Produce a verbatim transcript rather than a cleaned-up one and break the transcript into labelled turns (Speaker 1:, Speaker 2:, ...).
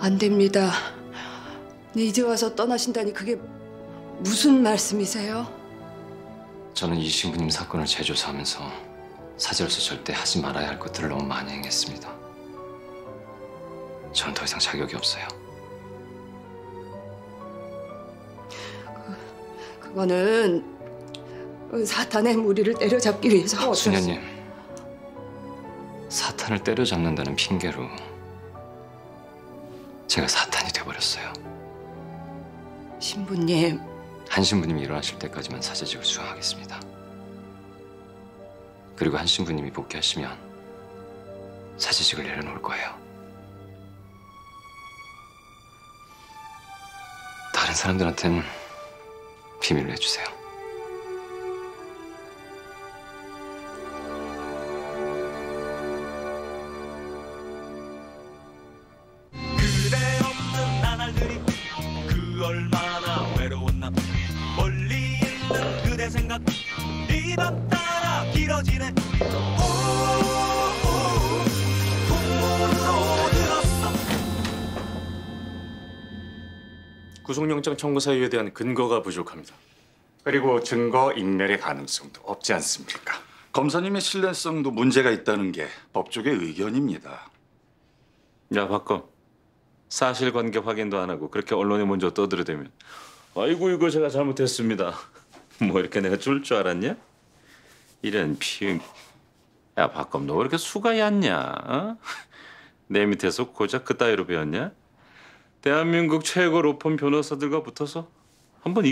Speaker 1: 안 됩니다. 이제 와서 떠나신다니 그게 무슨 말씀이세요?
Speaker 2: 저는 이 신부님 사건을 재조사하면서 사제로서 절대 하지 말아야 할 것들을 너무 많이 행했습니다. 저는 더 이상 자격이 없어요.
Speaker 1: 그, 그거는 사탄의 무리를 때려잡기 위해서
Speaker 2: 수녀님, 사탄을 때려잡는다는 핑계로 제가 사탄이 돼버렸어요.
Speaker 1: 신부님.
Speaker 2: 한 신부님이 일어나실 때까지만 사제직을 수행하겠습니다. 그리고 한 신부님이 복귀하시면 사제직을 내려놓을 거예요. 다른 사람들한테는 비밀로 해주세요.
Speaker 3: 그대 없는 나날들이 그 얼마나 외로웠나. 멀리 있는 그대 생각 이 밤 따라 길어지네. 오오오 풍문으로 들었어.
Speaker 4: 구속영장 청구 사유에 대한 근거가 부족합니다.
Speaker 5: 그리고 증거 인멸의 가능성도 없지 않습니까?
Speaker 6: 검사님의 신뢰성도 문제가 있다는 게 법조계 의견입니다.
Speaker 4: 야, 박검. 사실관계 확인도 안 하고 그렇게 언론에 먼저 떠들어대면 아이고 이거 제가 잘못했습니다. 뭐 이렇게 내가 쫄 줄 알았냐? 이런 피... 야, 박검 너 왜 이렇게 수가 얕냐? 어? 내 밑에서 고작 그 따위로 배웠냐? 대한민국 최고 로펌 변호사들과 붙어서 한번